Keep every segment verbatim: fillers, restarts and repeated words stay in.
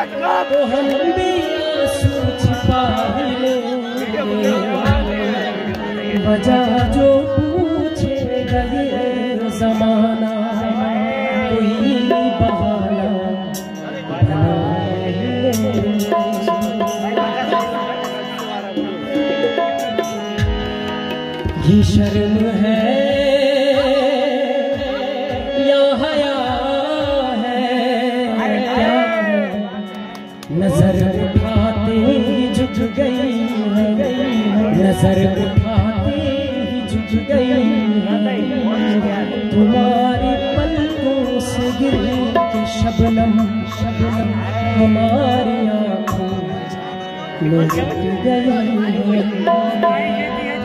तो हम भी आंसू छिपा ही लेंगे, वजह जो पूछेगा ये ज़माना कोई बहाना बना लेंगे। ये शर्म है या हया है क्या है, नजर उठाते ही झुक गई है, नजर उठाते ही झुक गई है, तुम्हारी पलकों से गिर के शबनम शबनम हमारी आंखों में झुक गई है।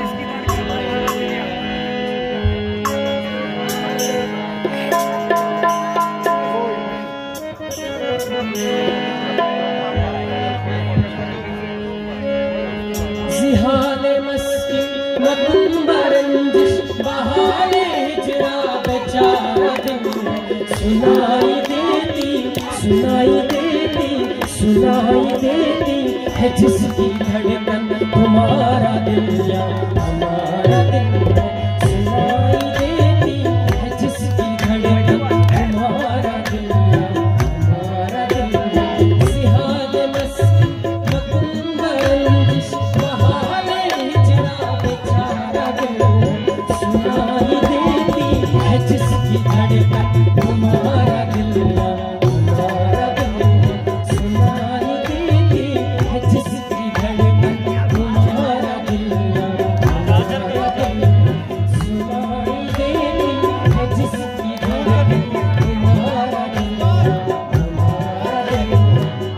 जिहाने मस्की मकुंबरंजिश बहाने हिजरा बेचारा दिल, सुनाई देती सुनाई देती सुनाई देती है जिसकी धड़कन तुम्हारा दिल या हमारा दिल है, सुनाई देती है जिसकी धड़कन तुम्हारा दिल या हमारा दिल है। जिहाने मस्की मकुंबरंजिश बहाने हिजरा बेचारा दिल, सुनाई देती है जिसकी धड़कन तुम्हारा दिल या हमारा दिल है, सुनाई देती है जिसकी धड़कन तुम्हारा दिल या हमारा दिल है, सुनाई देती है जिसकी धड़कन तुम्हारा दिल या हमारा दिल है।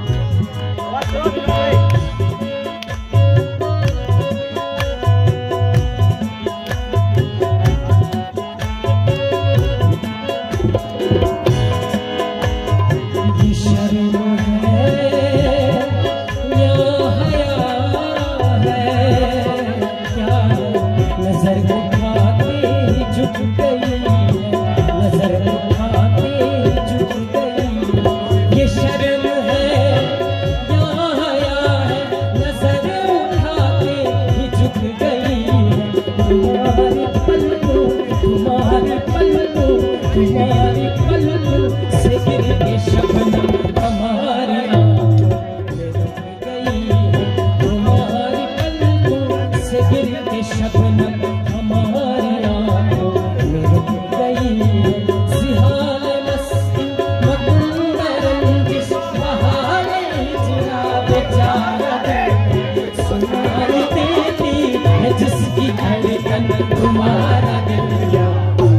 तुम्हारी पलकों से गिर के शबनम हमारी आंखों में रुक गई है, तुम्हारी पलकों से गिर के शबनम हमारी आंखों में रुक गई है। जिहाने मस्ती मकुंबरंजिश बहाने हिजरा बेचारा दिल, सुनाई देती है जिसकी धड़कन तुम्हारा दिल या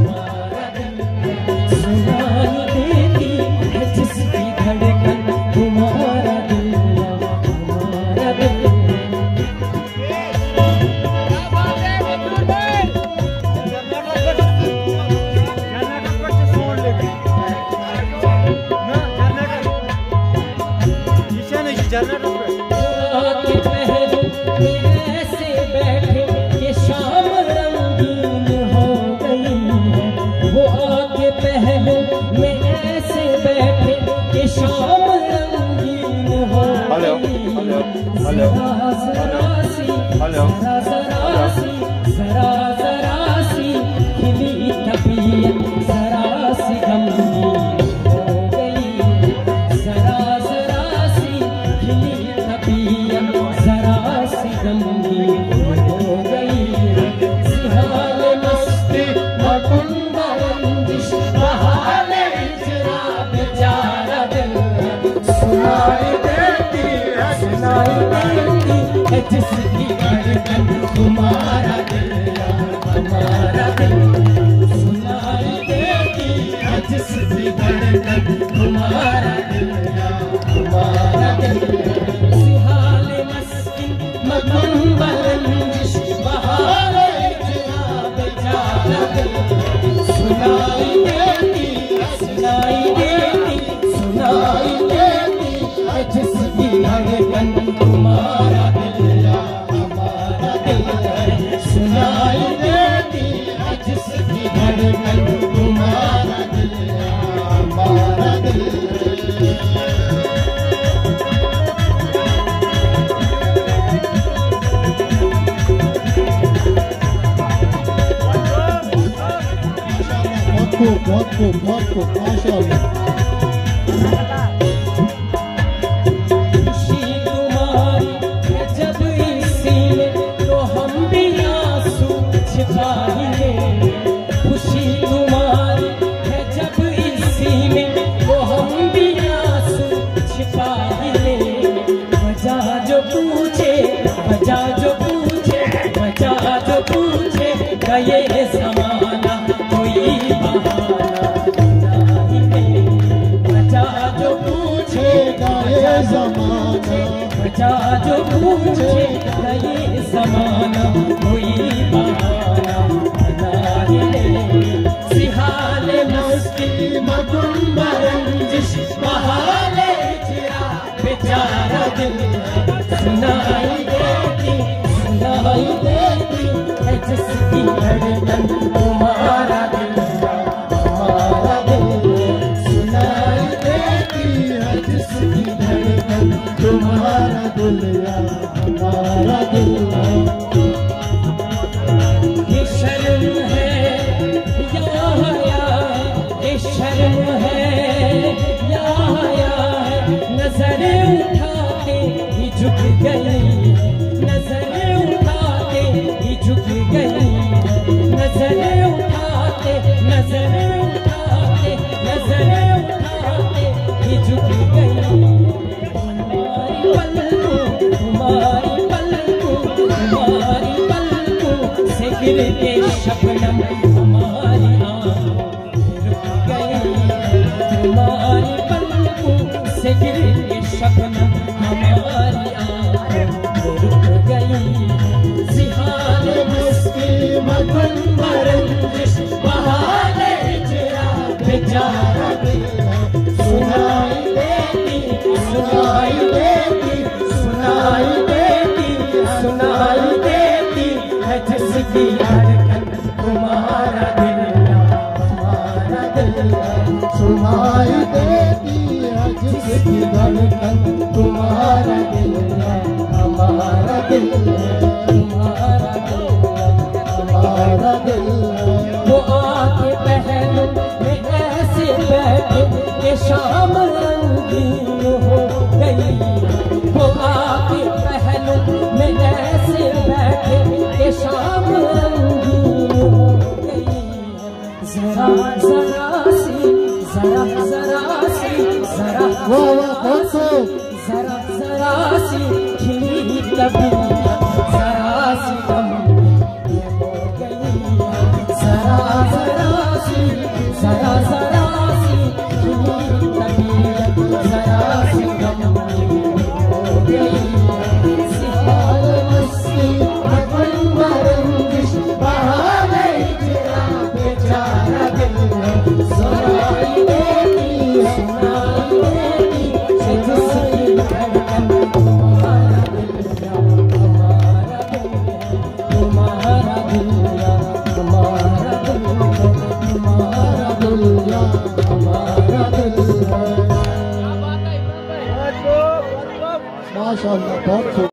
सुनाई देती है जिसकी धड़कन तुम्हारा दिल या हमारा दिल। आके पहलू में ऐसे बैठे कि शाम रंगीन हो गई है, वो आके पहलू में ऐसे बैठे कि शाम रंगीन हो गई है। जरा जरा सी जरा जरा सी जरा जरा सी खिली तबीयत जरा सी गमगीन हो गई है, जरा जरा सी खिली तबीयत जरा सी गमगीन हो गई है। जिहाने मस्ती मकुंबरंजिश बहाने हिजरा बेचारा दिल, सुनाई देती है सुनाई देती है जिसकी धड़कन तुम्हारा दिल या हमारा दिल, सुनाई देती है जिसकी धड़कन तुम्हारा दिल या हमारा दिल। जिहाने मस्ती मकुंबरंजिश बहाने हिजरा बेचारा दिल, सुनाई देती सुनाई देती सुनाई देती है जिसकी धड़कन तुम्हारा दिल या हमारा दिल है, बहुत खूब बहुत खूब बहुत खूब माशाअल्लाह। खुशी तुम्हारी है जब इसी में तो हम भी आंसू छिपाएंगे। खुशी तुम्हारी है जब इसी में तो हम भी आंसू छिपाएंगे। वजह जो पूछे वजह जो पूछे वजह जो पूछे ये ज़माना कोई बहाना नहीं। वजह जो पूछेगा ये ज़माना वजह जो पूछेगा ये ज़माना कोई बहाना नहीं। सिहाले मस्ती मगुम रंजिश बहाले हिजरा बेचारा दिल सुनाई देती सुनाई देती है जिसकी धड़कन तुम्हारा दिल हमारा दिल सुनाई देती है जिसकी धड़कन तुम्हारा दिल हमारा दिल। ये शर्म है या हया ये शर्म है या हया है नजरें उठाते ही झुक गई नजरें उठाते ही झुक गई नजरें उठाते नजरें उठाते नजरें उठाते ही झुक गई। तुम्हारी पलकों तुम्हारी पलकों तुम्हारी पलकों से गिर के शबनम हमारी आंखों रुक गई। तुम्हारी पलकों से गिर के शबनम हमारी आंखों रुक गई। सिहारे मस्ती मगन मरंजिश बहाले हिजरा बेचारा दिल सुनाई देती सुनाई देती सुनाई देती सुनाई देती है जिसकी धड़कन तुम्हारा दिल हमारा दिल सुनाई देती है जिसकी धड़कन तुम्हारा दिल हमारा दिल तुम्हारा दिल हमारा दिल। वो आके पहलू में ऐसे बैठे कि शाम रंगीन हो गई। वो आके पहलू में ऐसे बैठे कि शाम रंगीन हो गई। जरा जरा सी जरा जरा सी जरा जरा जरा सी खिली कभी जरा सी कम ये हो गई। जरा जरा सी जरा जरा सी खिली कभी जरा सी कम हो गई। सिहारे मस्ती मगन रंजिश बहाले हिजरा बेचारा दिल सुनाई देती सुनाई देती है जिसकी धड़कन तुम्हारा दिल हमारा दिल तुम्हारा दिल हमारा दिल तुम्हारा दिल हमारा दिल। माशाअल्लाह बहुत खूब।